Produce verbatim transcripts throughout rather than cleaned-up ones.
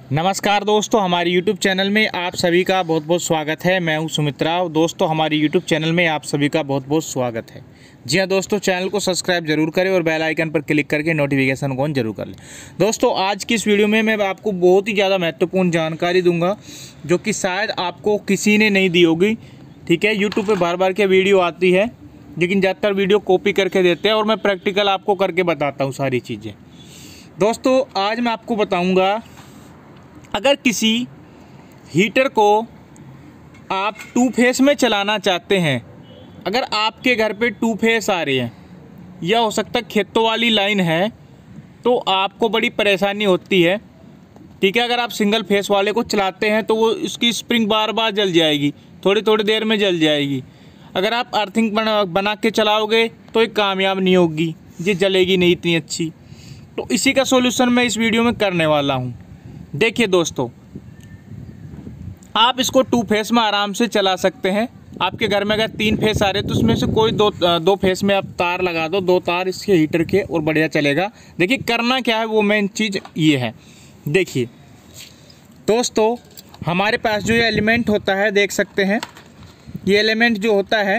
नमस्कार दोस्तों, हमारे YouTube चैनल में आप सभी का बहुत बहुत स्वागत है। मैं हूं सुमित्रा। दोस्तों, हमारे YouTube चैनल में आप सभी का बहुत बहुत स्वागत है। जी हां दोस्तों, चैनल को सब्सक्राइब जरूर करें और बेल आइकन पर क्लिक करके नोटिफिकेशन को ऑन जरूर कर लें। दोस्तों, आज की इस वीडियो में मैं आपको बहुत ही ज़्यादा महत्वपूर्ण जानकारी दूँगा जो कि शायद आपको किसी ने नहीं दी होगी। ठीक है, यूट्यूब पर बार बार के वीडियो आती है, लेकिन ज़्यादातर वीडियो कॉपी करके देते हैं और मैं प्रैक्टिकल आपको करके बताता हूँ सारी चीज़ें। दोस्तों, आज मैं आपको बताऊँगा, अगर किसी हीटर को आप टू फेस में चलाना चाहते हैं, अगर आपके घर पे टू फेस आ रही है या हो सकता है खेतों वाली लाइन है, तो आपको बड़ी परेशानी होती है। ठीक है, अगर आप सिंगल फेस वाले को चलाते हैं तो वो इसकी स्प्रिंग बार बार जल जाएगी, थोड़ी थोड़ी देर में जल जाएगी। अगर आप अर्थिंग बना बना के चलाओगे तो ये कामयाब नहीं होगी, ये जलेगी नहीं इतनी अच्छी। तो इसी का सॉल्यूशन मैं इस वीडियो में करने वाला हूँ। देखिए दोस्तों, आप इसको टू फेस में आराम से चला सकते हैं। आपके घर में अगर तीन फेस आ रहे हैं तो उसमें से कोई दो दो फेस में आप तार लगा दो, दो तार इसके हीटर के, और बढ़िया चलेगा। देखिए करना क्या है, वो मेन चीज़ ये है। देखिए दोस्तों, हमारे पास जो ये एलिमेंट होता है, देख सकते हैं, ये एलिमेंट जो होता है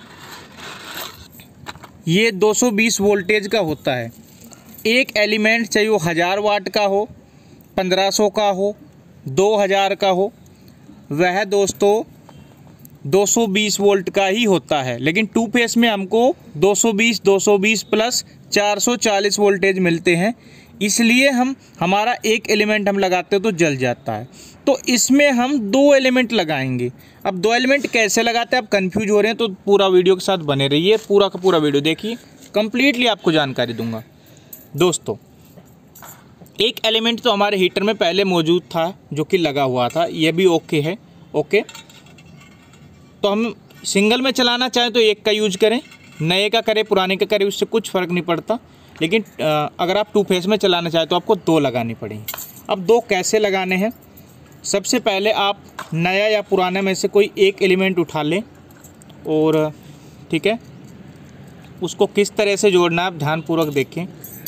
ये दो सौ बीस वोल्टेज का होता है। एक एलिमेंट चाहे वो हज़ार वाट का हो, पंद्रह सौ का हो, दो हज़ार का हो, वह दोस्तों दो सौ बीस वोल्ट का ही होता है। लेकिन टू फेस में हमको दो सौ बीस दो सौ बीस प्लस चार सौ चालीस वोल्टेज मिलते हैं, इसलिए हम हमारा एक एलिमेंट हम लगाते हैं तो जल जाता है। तो इसमें हम दो एलिमेंट लगाएंगे। अब दो एलिमेंट कैसे लगाते हैं, आप कंफ्यूज हो रहे हैं तो पूरा वीडियो के साथ बने रहिए, पूरा का पूरा वीडियो देखिए, कंप्लीटली आपको जानकारी दूंगा। दोस्तों, एक एलिमेंट तो हमारे हीटर में पहले मौजूद था जो कि लगा हुआ था, यह भी ओके है। ओके, तो हम सिंगल में चलाना चाहें तो एक का यूज करें, नए का करें पुराने का करें, उससे कुछ फ़र्क नहीं पड़ता। लेकिन अगर आप टू फेस में चलाना चाहें तो आपको दो लगानी पड़ेंगी। अब दो कैसे लगाने हैं, सबसे पहले आप नया या पुराने में से कोई एक एलिमेंट उठा लें और ठीक है, उसको किस तरह से जोड़ना है आप ध्यानपूर्वक देखें।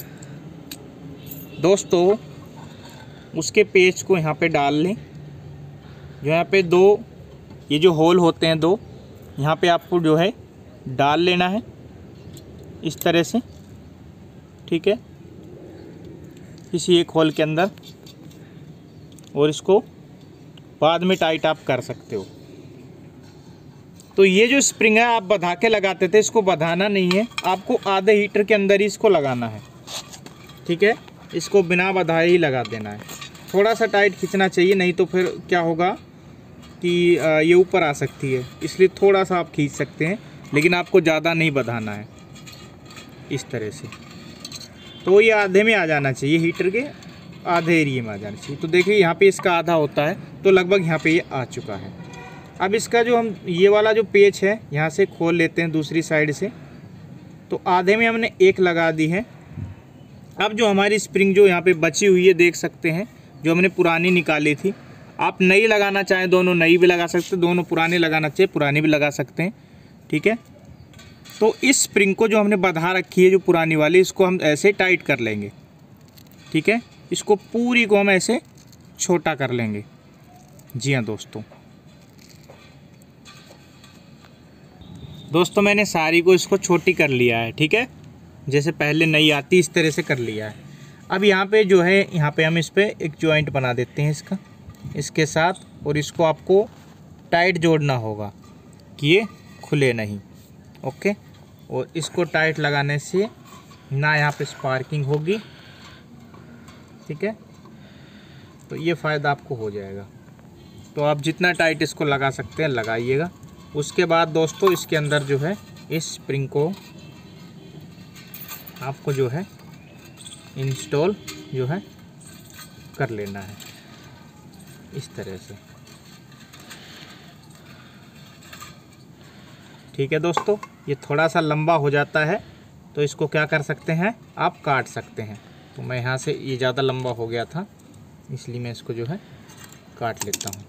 दोस्तों, उसके पेच को यहाँ पे डाल लें। जो यहाँ पे दो ये जो होल होते हैं दो, यहाँ पे आपको जो है डाल लेना है इस तरह से। ठीक है, किसी एक होल के अंदर, और इसको बाद में टाइट आप कर सकते हो। तो ये जो स्प्रिंग है आप बधा के लगाते थे, इसको बधाना नहीं है, आपको आधे हीटर के अंदर ही इसको लगाना है। ठीक है, इसको बिना बधाए ही लगा देना है। थोड़ा सा टाइट खींचना चाहिए, नहीं तो फिर क्या होगा कि ये ऊपर आ सकती है, इसलिए थोड़ा सा आप खींच सकते हैं, लेकिन आपको ज़्यादा नहीं बधाना है। इस तरह से तो ये आधे में आ जाना चाहिए, हीटर के आधे एरिए में आ जाना चाहिए। तो देखिए यहाँ पे इसका आधा होता है, तो लगभग यहाँ पे ये आ चुका है। अब इसका जो हम ये वाला जो पेच है यहाँ से खोल लेते हैं दूसरी साइड से, तो आधे में हमने एक लगा दी है। अब जो हमारी स्प्रिंग जो यहाँ पे बची हुई है, देख सकते हैं, जो हमने पुरानी निकाली थी, आप नई लगाना चाहें दोनों नई भी लगा सकते हैं, दोनों पुरानी लगाना चाहिए पुरानी भी लगा सकते हैं। ठीक है, तो इस स्प्रिंग को जो हमने बधा रखी है जो पुरानी वाली, इसको हम ऐसे टाइट कर लेंगे। ठीक है, इसको पूरी को हम ऐसे छोटा कर लेंगे। जी हाँ दोस्तों, दोस्तों मैंने सारी को इसको छोटी कर लिया है। ठीक है, जैसे पहले नई आती इस तरह से कर लिया है। अब यहाँ पे जो है, यहाँ पे हम इस पर एक जॉइंट बना देते हैं इसका, इसके साथ, और इसको आपको टाइट जोड़ना होगा कि ये खुले नहीं। ओके, और इसको टाइट लगाने से ना यहाँ पे स्पार्किंग होगी। ठीक है, तो ये फ़ायदा आपको हो जाएगा। तो आप जितना टाइट इसको लगा सकते हैं लगाइएगा। उसके बाद दोस्तों, इसके अंदर जो है इस स्प्रिंग को आपको जो है इंस्टॉल जो है कर लेना है इस तरह से। ठीक है दोस्तों, ये थोड़ा सा लंबा हो जाता है तो इसको क्या कर सकते हैं, आप काट सकते हैं। तो मैं यहाँ से, ये ज़्यादा लंबा हो गया था इसलिए मैं इसको जो है काट लेता हूँ।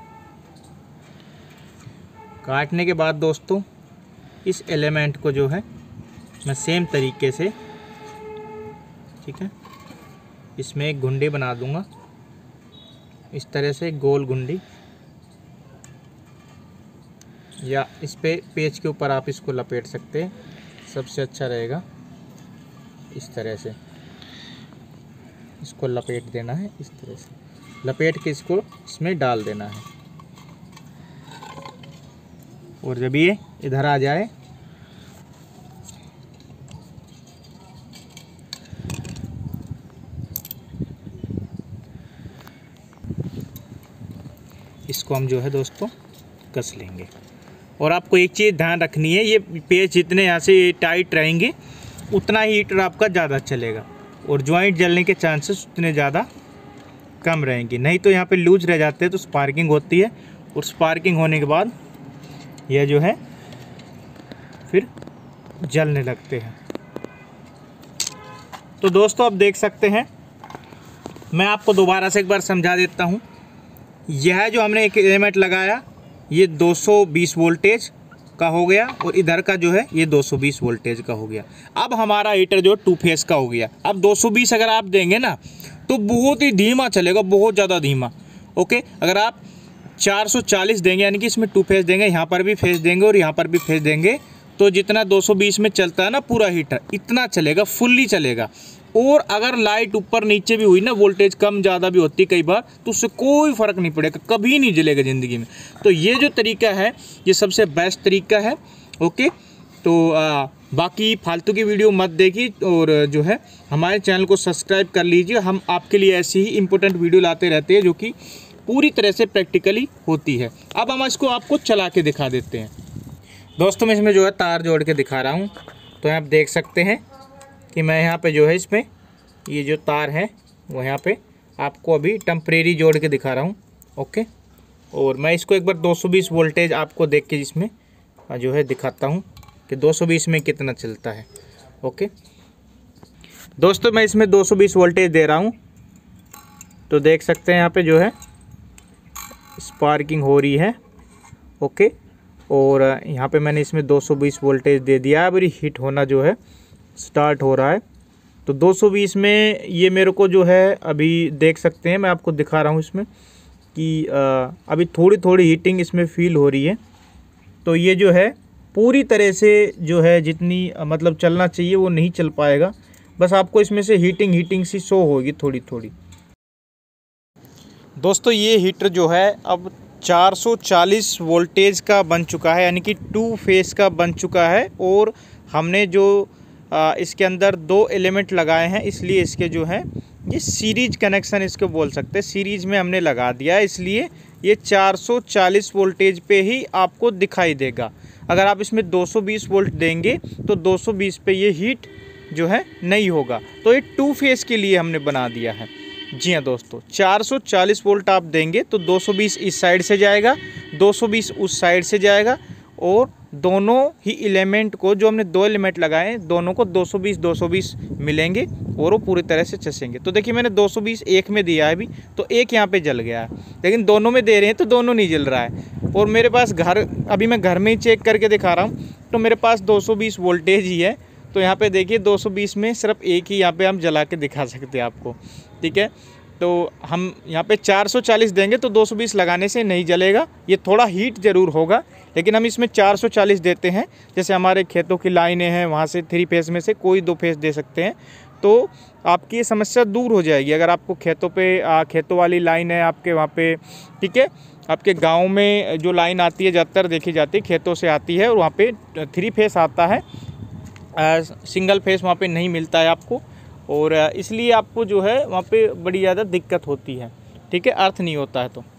काटने के बाद दोस्तों, इस एलिमेंट को जो है मैं सेम तरीके से, ठीक है, इसमें एक घुंडी बना दूंगा इस तरह से गोल गुंडी, या इस पे पेज के ऊपर आप इसको लपेट सकते हैं, सबसे अच्छा रहेगा। इस तरह से इसको लपेट देना है, इस तरह से लपेट के इसको इसमें डाल देना है। और जब ये इधर आ जाए इसको हम जो है दोस्तों कस लेंगे। और आपको एक चीज़ ध्यान रखनी है, ये पेज जितने यहाँ से टाइट रहेंगे उतना ही हीटर आपका ज़्यादा चलेगा और जॉइंट जलने के चांसेस उतने ज़्यादा कम रहेंगे। नहीं तो यहाँ पे लूज रह जाते हैं तो स्पार्किंग होती है, और स्पार्किंग होने के बाद यह जो है फिर जलने लगते हैं। तो दोस्तों आप देख सकते हैं, मैं आपको दोबारा से एक बार समझा देता हूँ। यह जो हमने एक एलिमेंट लगाया ये दो सौ बीस वोल्टेज का हो गया, और इधर का जो है ये दो सौ बीस वोल्टेज का हो गया। अब हमारा हीटर जो टू फेस का हो गया। अब दो सौ बीस अगर आप देंगे ना तो बहुत ही धीमा चलेगा, बहुत ज़्यादा धीमा। ओके, अगर आप चार सौ चालीस देंगे, यानी कि इसमें टू फेस देंगे, यहाँ पर भी फेस देंगे और यहाँ पर भी फेस देंगे, तो जितना दो सौ बीस में चलता है ना पूरा हीटर, इतना चलेगा, फुल्ली चलेगा। और अगर लाइट ऊपर नीचे भी हुई ना, वोल्टेज कम ज़्यादा भी होती है कई बार, तो उससे कोई फ़र्क नहीं पड़ेगा, कभी नहीं जलेगा ज़िंदगी में। तो ये जो तरीका है ये सबसे बेस्ट तरीका है। ओके, तो आ, बाकी फालतू की वीडियो मत देखिए, और जो है हमारे चैनल को सब्सक्राइब कर लीजिए। हम आपके लिए ऐसी ही इम्पोर्टेंट वीडियो लाते रहते हैं जो कि पूरी तरह से प्रैक्टिकली होती है। अब हम इसको आपको चला के दिखा देते हैं। दोस्तों मैं इसमें जो है तार जोड़ के दिखा रहा हूँ। तो आप देख सकते हैं कि मैं यहाँ पे जो है इसमें ये जो तार है वो यहाँ पे आपको अभी टेम्परेरी जोड़ के दिखा रहा हूँ। ओके, और मैं इसको एक बार दो सौ बीस वोल्टेज आपको देख के इसमें जो है दिखाता हूँ कि दो सौ बीस में कितना चलता है। ओके दोस्तों, मैं इसमें दो सौ बीस वोल्टेज दे रहा हूँ। तो देख सकते हैं यहाँ पे जो है स्पार्किंग हो रही है। ओके, और यहाँ पे मैंने इसमें दो सौ बीस वोल्टेज दे दिया है। अब हीट होना जो है स्टार्ट हो रहा है। तो दो सौ बीस में ये मेरे को जो है अभी देख सकते हैं, मैं आपको दिखा रहा हूँ इसमें कि अभी थोड़ी थोड़ी हीटिंग इसमें फील हो रही है। तो ये जो है पूरी तरह से जो है जितनी मतलब चलना चाहिए वो नहीं चल पाएगा, बस आपको इसमें से हीटिंग हीटिंग सी शो होगी थोड़ी थोड़ी। दोस्तों ये हीटर जो है अब चार सौ चालीस वोल्टेज का बन चुका है, यानी कि टू फेस का बन चुका है। और हमने जो आ, इसके अंदर दो एलिमेंट लगाए हैं, इसलिए इसके जो है ये सीरीज कनेक्शन इसको बोल सकते हैं, सीरीज में हमने लगा दिया है, इसलिए ये चार सौ चालीस वोल्टेज पे ही आपको दिखाई देगा। अगर आप इसमें दो सौ बीस वोल्ट देंगे तो दो सौ बीस पे ये हीट जो है नहीं होगा। तो ये टू फेस के लिए हमने बना दिया है। जी हाँ दोस्तों, चार सौ चालीस वोल्ट आप देंगे तो दो सौ बीस इस साइड से जाएगा, दो सौ बीस उस साइड से जाएगा, और दोनों ही एलिमेंट को जो हमने दो एलिमेंट लगाए हैं दोनों को दो सौ बीस दो सौ बीस मिलेंगे और वो पूरी तरह से चसेंगे। तो देखिए मैंने दो सौ बीस एक में दिया है अभी, तो एक यहाँ पे जल गया है, लेकिन दोनों में दे रहे हैं तो दोनों नहीं जल रहा है। और मेरे पास घर अभी मैं घर में ही चेक करके दिखा रहा हूँ, तो मेरे पास दो सौ बीस वोल्टेज ही है। तो यहाँ पे देखिए दो सौ बीस में सिर्फ एक ही यहाँ पे हम जला के दिखा सकते हैं आपको, ठीक है। तो हम यहाँ पे चार सौ चालीस देंगे तो दो सौ बीस लगाने से नहीं जलेगा, ये थोड़ा हीट ज़रूर होगा, लेकिन हम इसमें चार सौ चालीस देते हैं। जैसे हमारे खेतों की लाइनें हैं, वहाँ से थ्री फेस में से कोई दो फेस दे सकते हैं, तो आपकी ये समस्या दूर हो जाएगी। अगर आपको खेतों पे आ, खेतों वाली लाइन है आपके वहाँ पे, ठीक है, आपके गांव में जो लाइन आती है ज़्यादातर देखी जाती है खेतों से आती है, और वहाँ पे थ्री फेस आता है, आ, सिंगल फेस वहाँ पे नहीं मिलता है आपको, और इसलिए आपको जो है वहाँ पे बड़ी ज़्यादा दिक्कत होती है, ठीक है, अर्थ नहीं होता है। तो